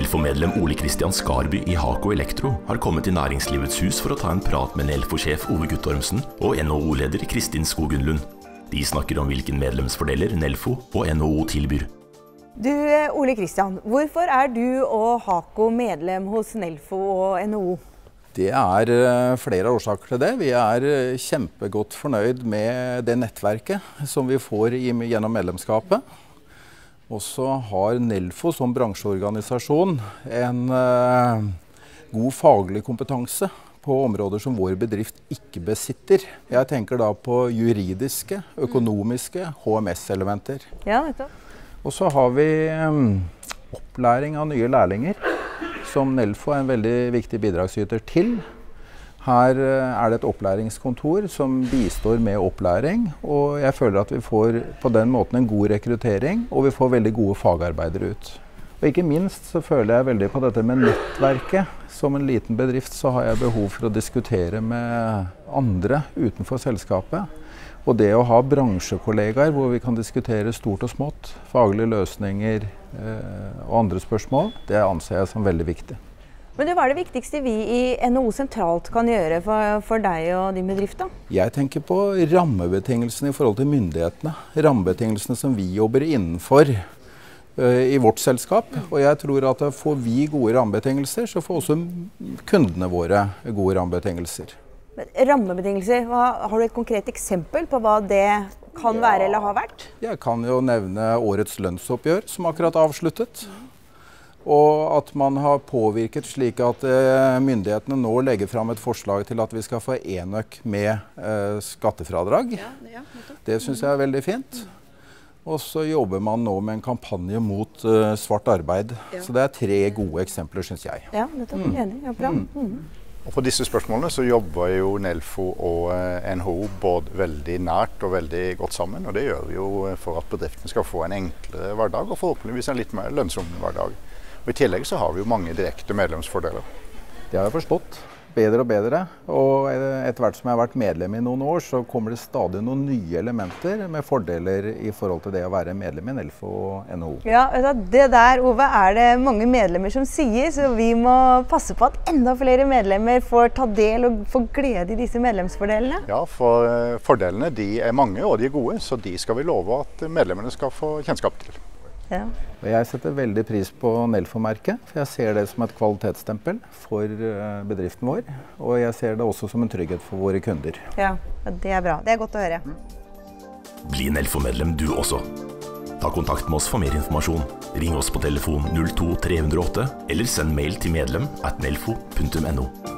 Nelfo-medlem Ole Kristian Skarby i Hako Elektro har kommet til Næringslivets hus for å ta en prat med Nelfo-sjef Ove Guttormsen og NHO-leder Kristin Skogen Lund. De snakker om hvilken medlemsfordeler Nelfo og NHO tilbyr. Du, Ole Kristian, hvorfor er du og Hako medlem hos Nelfo og NHO? Det er flere årsaker til det. Vi er kjempegodt fornøyd med det nettverket som vi får gjennom medlemskapet. Og så har Nelfo som bransjeorganisasjon en god faglig kompetanse på områder som vår bedrift ikke besitter. Jeg tenker da på juridiske, økonomiske HMS-elementer. Ja, nettopp. Og så har vi opplæring av nye lærlinger, som Nelfo er en veldig viktig bidragsyter til. Her er det et opplæringskontor som bistår med opplæring, og jeg føler at vi får på den måten en god rekruttering, og vi får veldig gode fagarbeidere ut. Og ikke minst så føler jeg veldig på dette med nettverket. Som en liten bedrift så har jeg behov for å diskutere med andre utenfor selskapet. Og det å ha bransjekollegaer hvor vi kan diskutere stort og smått, faglige løsninger og andre spørsmål, det anser jeg som veldig viktig. Men hva er det viktigste vi i NHO sentralt kan gjøre for deg og din bedrift da? Jeg tenker på rammebetingelsene i forhold til myndighetene. Rammebetingelsene som vi jobber innenfor i vårt selskap. Og jeg tror at får vi gode rammebetingelser, så får også kundene våre gode rammebetingelser. Men rammebetingelser, har du et konkret eksempel på hva det kan være eller har vært? Jeg kan jo nevne årets lønnsoppgjør som akkurat avsluttet. Og at man har påvirket slik at myndighetene nå legger fram et forslag til at vi skal få enøk med skattefradrag. Det synes jeg er veldig fint. Og så jobber man nå med en kampanje mot svart arbeid. Så det er 3 gode eksempler, synes jeg. Ja, nettopp. Enig. Ja, bra. Og på disse spørsmålene så jobber jo Nelfo og NHO både veldig nært og veldig godt sammen. Og det gjør vi jo for at bedriften skal få en enklere hverdag og forhåpentligvis en litt mer lønnsom hverdag. Og i tillegg så har vi jo mange direkte medlemsfordeler. Det har jeg forstått. Bedre og bedre. Og etter hvert som jeg har vært medlem i noen år, så kommer det stadig noen nye elementer med fordeler i forhold til det å være medlem i Nelfo og NHO. Ja, det der, Ove, er det mange medlemmer som sier, så vi må passe på at enda flere medlemmer får ta del og få glede i disse medlemsfordelene. Ja, for fordelene de er mange og de er gode, så de skal vi love at medlemmene skal få kjennskap til. Ja. Og jeg setter veldig pris på Nelfo-merket, for jeg ser det som et kvalitetsstempel for bedriften vår. Og jeg ser det også som en trygghet for våre kunder. Ja, det er bra. Det er godt å høre. Bli Nelfo-medlem du også. Ta kontakt med oss for mer informasjon. Ring oss på telefon 02 308 eller send mail til medlem@nelfo.no.